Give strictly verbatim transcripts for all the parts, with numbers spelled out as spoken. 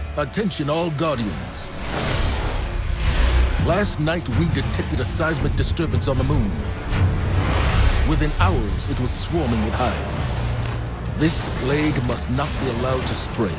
Attention all Guardians. Last night we detected a seismic disturbance on the moon. Within hours it was swarming with Hive. This plague must not be allowed to spread.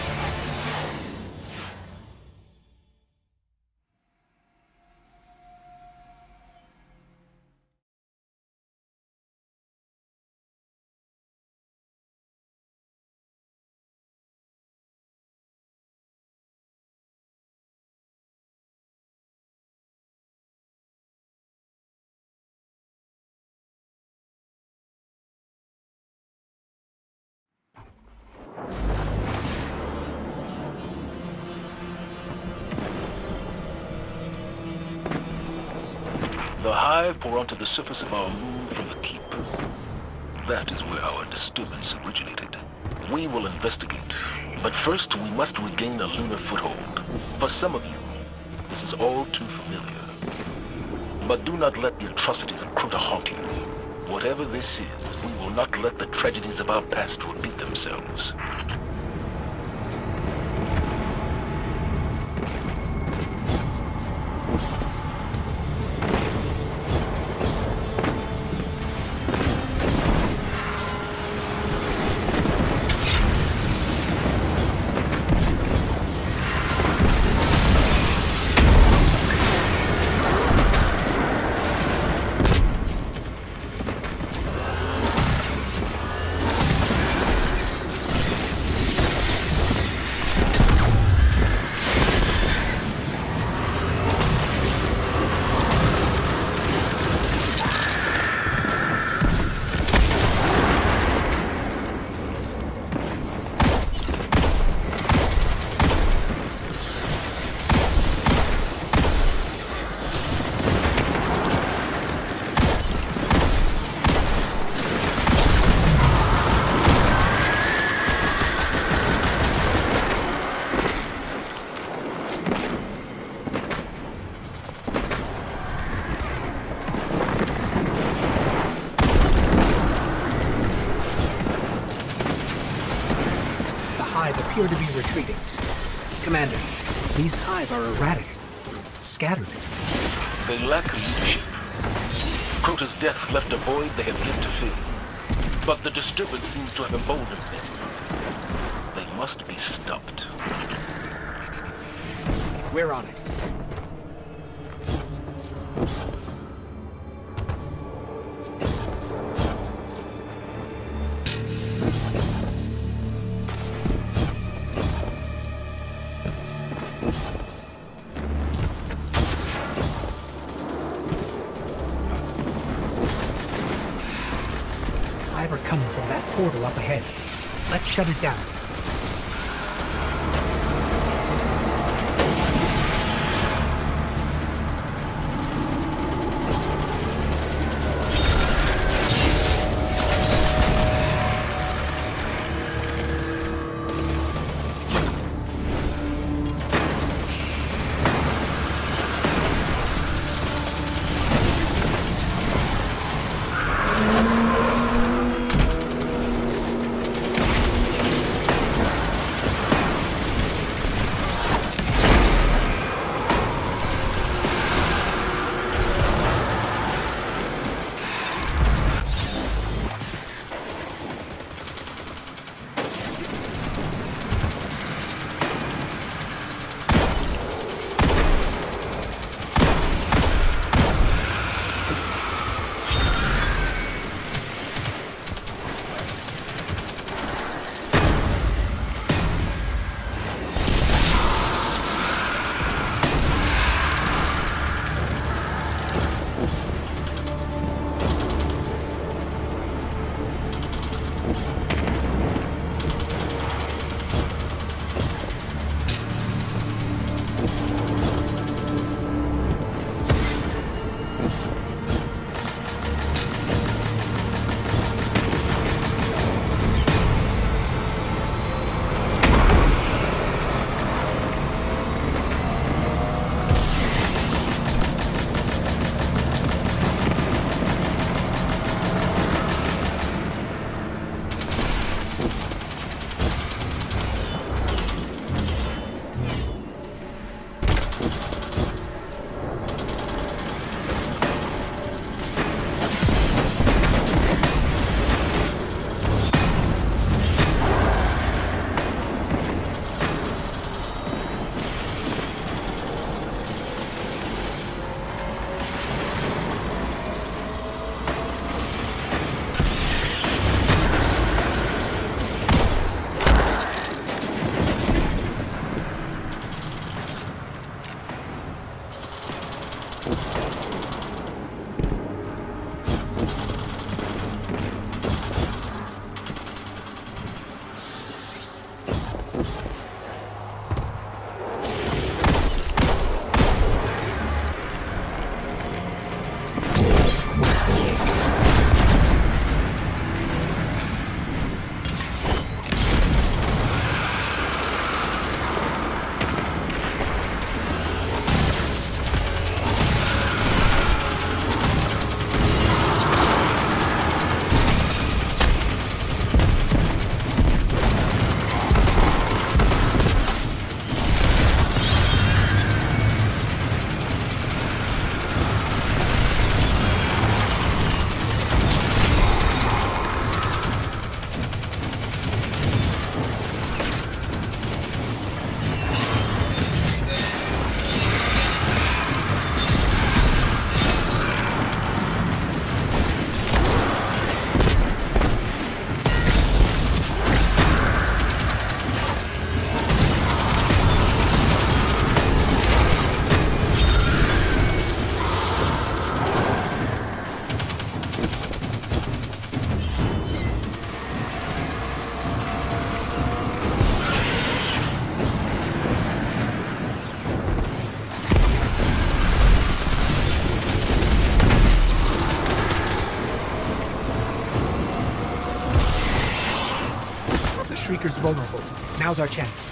The Hive pour onto the surface of our moon from the keep. That is where our disturbance originated. We will investigate, but first we must regain a lunar foothold. For some of you, this is all too familiar. But do not let the atrocities of Crota haunt you. Whatever this is, we will not let the tragedies of our past repeat themselves. Appear to be retreating. Commander, these Hive are erratic, scattered. They lack leadership. Crota's death left a void they have yet to fill. But the disturbance seems to have emboldened them. They must be stopped. We're on it. Coming from that portal up ahead. Let's shut it down. Shrieker's vulnerable. Now's our chance.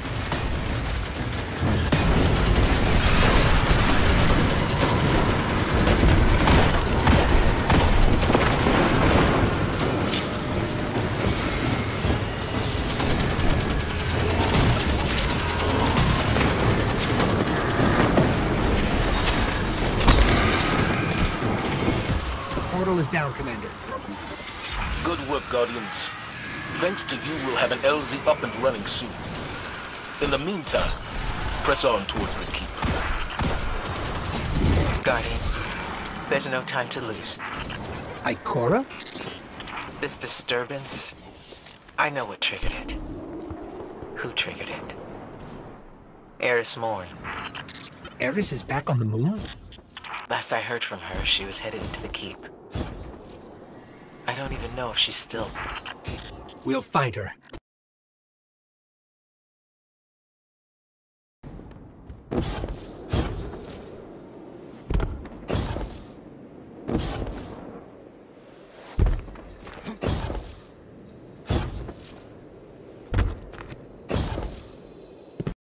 The portal is down, Commander. Good work, Guardians. Thanks to you, we'll have an L Z up and running soon. In the meantime, press on towards the keep. Guardian, there's no time to lose. Ikora? This disturbance, I know what triggered it. Who triggered it? Eris Morn. Eris is back on the moon? Last I heard from her, she was headed into the keep. I don't even know if she's still... We'll find her.